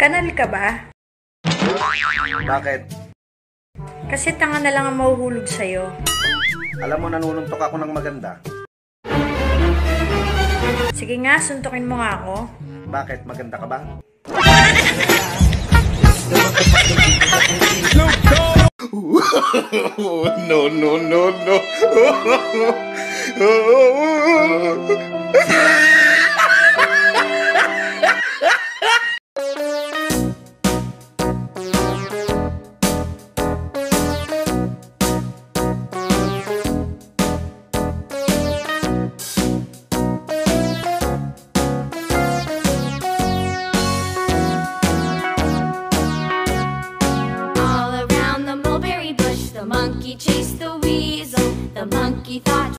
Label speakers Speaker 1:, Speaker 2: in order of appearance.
Speaker 1: Kanal ka ba?
Speaker 2: Bakit?
Speaker 1: Kasi tanga na lang ang mahuhulog sa'yo.
Speaker 2: Alam mo, nanununtok ako ng maganda.
Speaker 1: Sige nga, suntukin mo nga ako.
Speaker 2: Bakit? Maganda ka ba? No, no, no, no.
Speaker 3: The monkey chased the weasel. The monkey thought